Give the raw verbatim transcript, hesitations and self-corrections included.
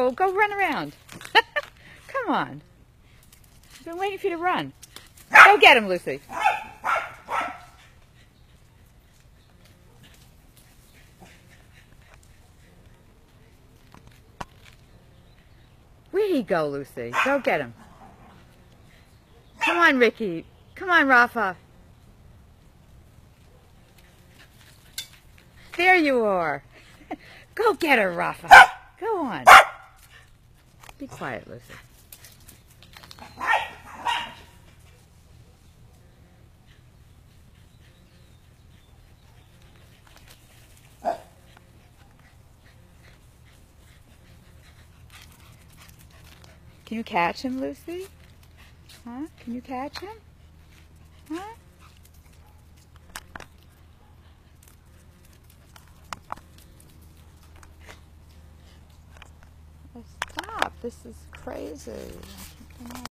go. Go run around. Come on. I've been waiting for you to run. Go get him, Lucy. Where'd he go, Lucy? Go get him. Come on, Ricky. Come on, Rafa. There you are. Go get her, Rafa. Go on. Be quiet, Lucy. Can you catch him, Lucy? Huh? Can you catch him? Huh? Stop. This is crazy.